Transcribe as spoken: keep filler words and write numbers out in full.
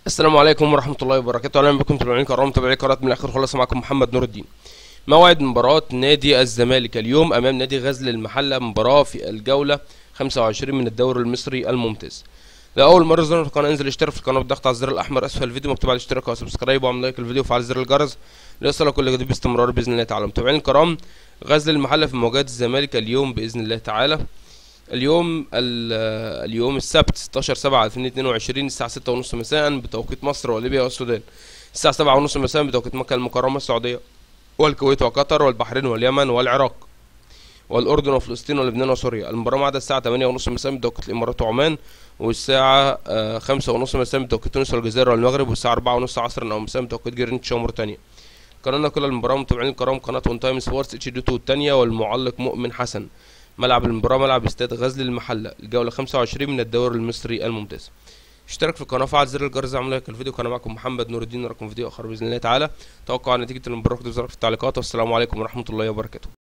السلام عليكم ورحمة الله وبركاته. أهلا بكم متابعين الكرام، متابعي قناة من الآخر خلاص. معكم محمد نور الدين. موعد مباراة نادي الزمالك اليوم أمام نادي غزل المحلة، مباراة في الجولة خمسة وعشرين من الدوري المصري الممتاز. لأول مرة تزوروا القناة انزل اشترك في القناة بالضغط على الزر الأحمر أسفل الفيديو مكتوب على الاشتراك وسبسكرايب وعمل لايك الفيديو وفعل زر الجرس ليصلك كل جديد باستمرار بإذن الله تعالى. متابعين الكرام، غزل المحلة في مواجهة الزمالك اليوم بإذن الله تعالى. اليوم اليوم السبت ستاشر سبعة ألفين واتنين وعشرين الساعة ستة ونص مساء بتوقيت مصر وليبيا والسودان، الساعة سبعة ونص مساء بتوقيت مكة المكرمة السعودية والكويت وقطر والبحرين واليمن والعراق والأردن وفلسطين ولبنان وسوريا. المباراة معادة الساعة تمانية ونص مساء بتوقيت الإمارات وعمان، والساعة خمسة ونص مساء بتوقيت تونس والجزائر والمغرب، والساعة أربعة ونص عصرا أو مساء بتوقيت جرينتش وموريتانيا. قناتنا كل المباراة متابعين الكرام قناة اون تايم سبورتس اتش دي اتنين الثانية، والمعلق مؤمن حسن. ملعب المباراة ملعب استاد غزل المحلة، الجولة خمسة وعشرين من الدوري المصري الممتاز. اشترك في القناة وفعل زر الجرس اعمل لايك الفيديو. كان معكم محمد نور الدين، نراكم فيديو آخر بإذن الله تعالى. توقع نتيجة المباراة اكتبوا في التعليقات، والسلام عليكم ورحمة الله وبركاته.